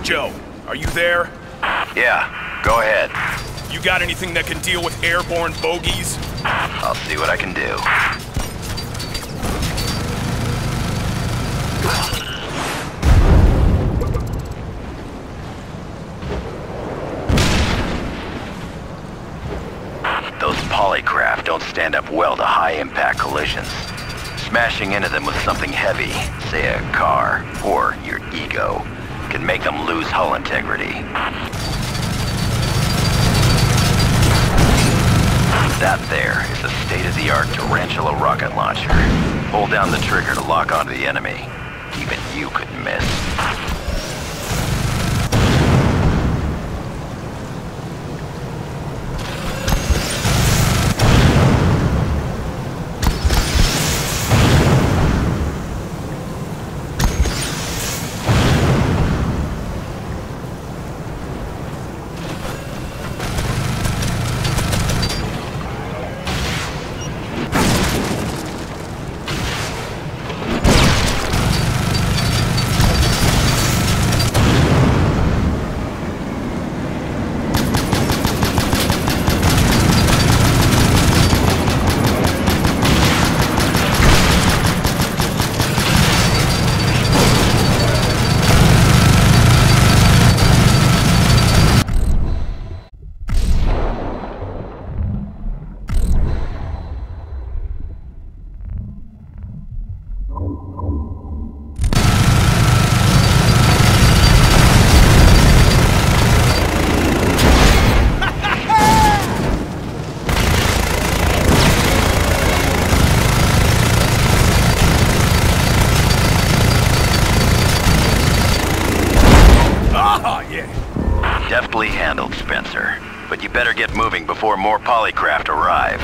Joe, are you there? Yeah, go ahead. You got anything that can deal with airborne bogeys? I'll see what I can do. Those polycraft don't stand up well to high-impact collisions. Smashing into them with something heavy, say a car, or your ego, can make them lose hull integrity. That there is a state-of-the-art tarantula rocket launcher. Hold down the trigger to lock onto the enemy. Even you could miss. Deftly handled, Spencer. But you better get moving before more polycraft arrive.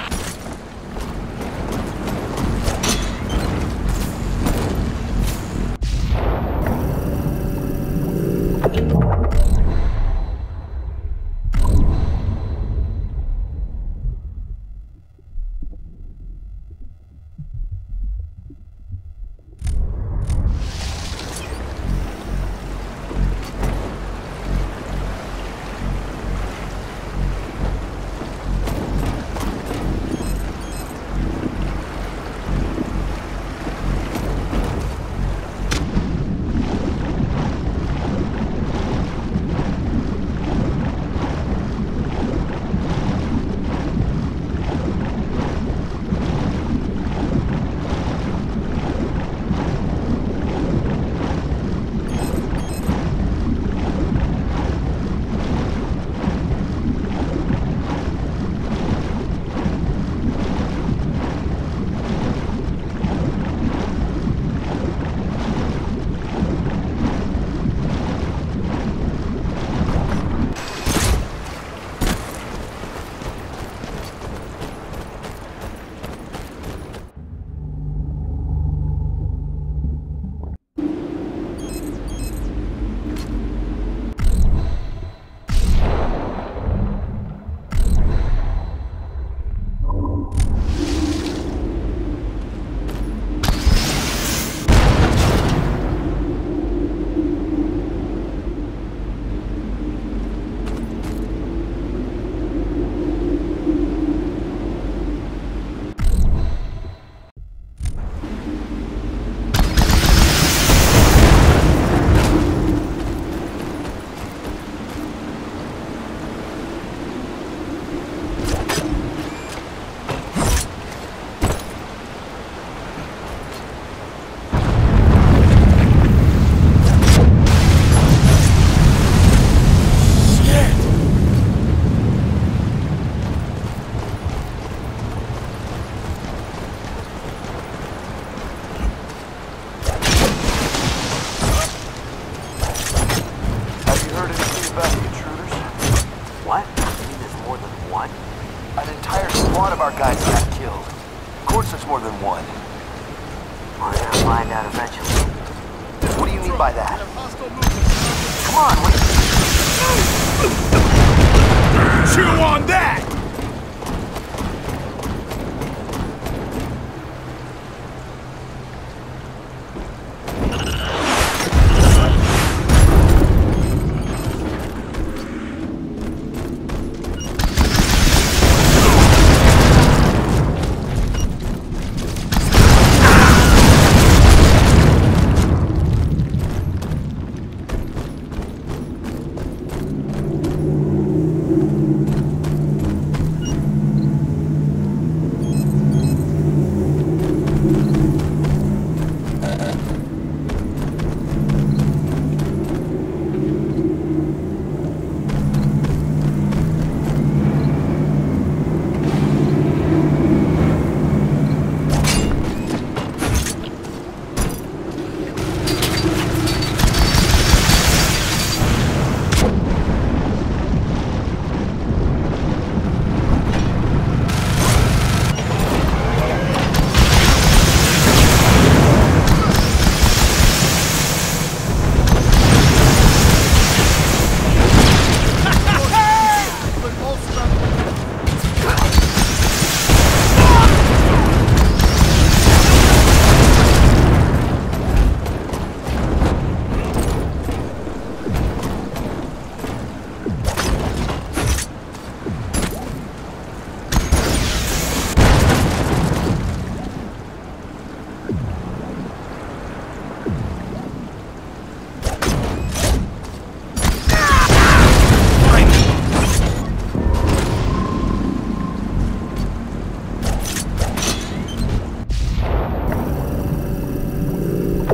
Chew on that!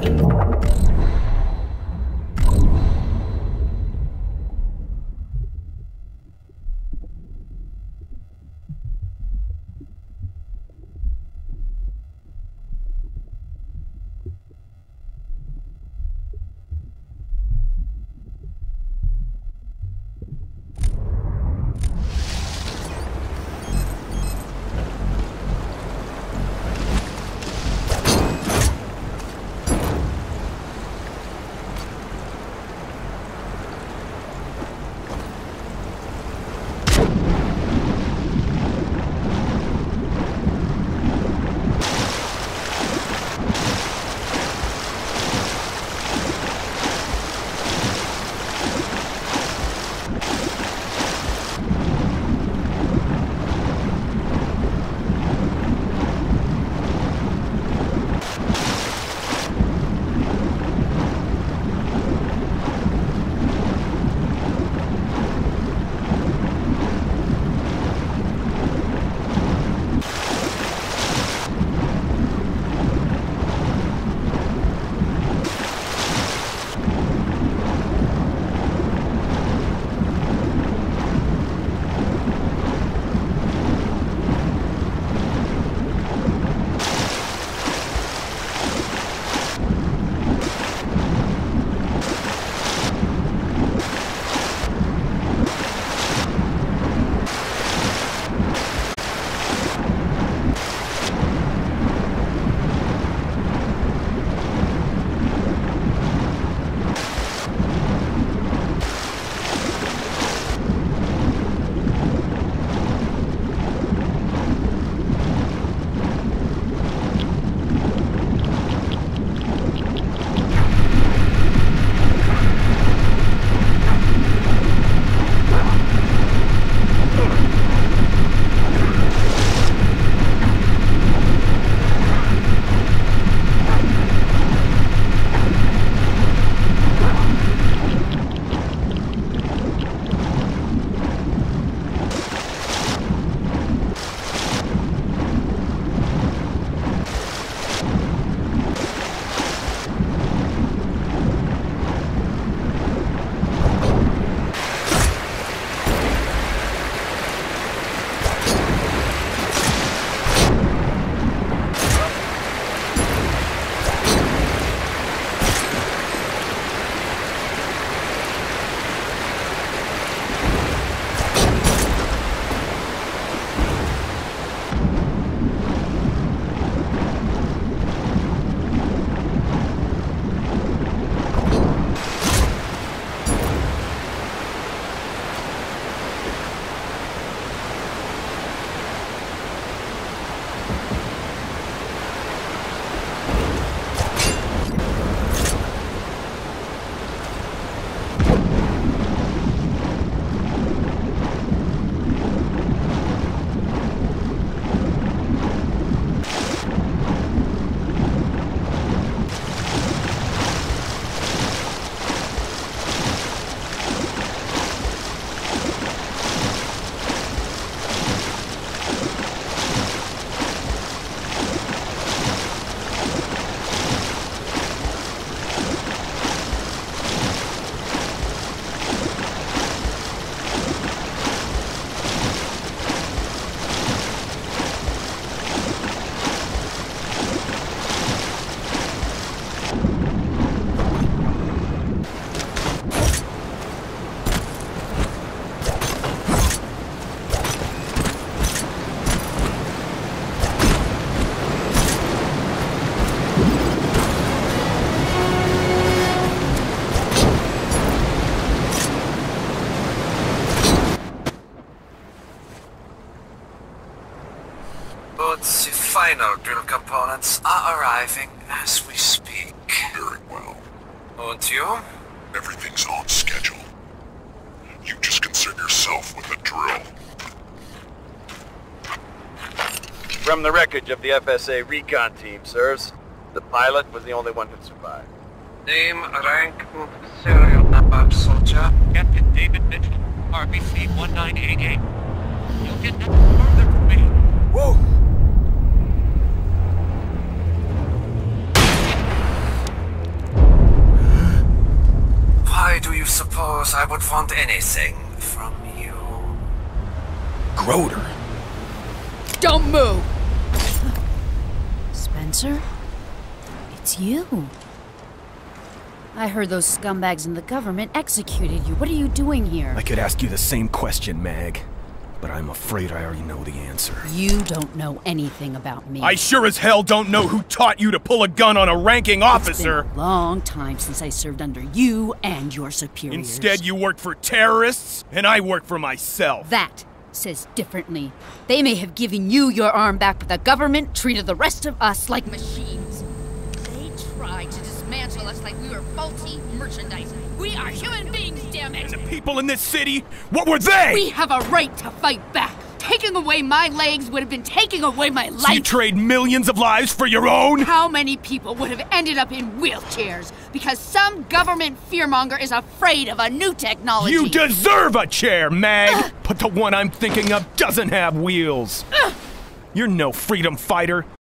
But the final drill components are arriving as we speak. Very well. And you? Everything's on schedule. You just concern yourself with the drill. From the wreckage of the FSA recon team, sirs, the pilot was the only one who survived. Name, rank, and serial number, soldier. Captain David Mitchell, RBC 1988. You'll get nothing further from me. Woo! suppose I would want anything from you. Groder. Don't move! Spencer? It's you. I heard those scumbags in the government executed you. What are you doing here? I could ask you the same question, Mag, but I'm afraid I already know the answer. You don't know anything about me. I sure as hell don't know who taught you to pull a gun on a ranking officer! It's been a long time since I served under you and your superiors. Instead, you work for terrorists, and I work for myself. That says differently. They may have given you your arm back, but the government treated the rest of us like machines. They tried to dismantle us like we were faulty merchandise. We are human beings, damn it! And the people in this city, what were they? We have a right to fight back. Taking away my legs would have been taking away my life. So you trade millions of lives for your own? How many people would have ended up in wheelchairs because some government fearmonger is afraid of a new technology? You deserve a chair, Mag! But the one I'm thinking of doesn't have wheels. You're no freedom fighter.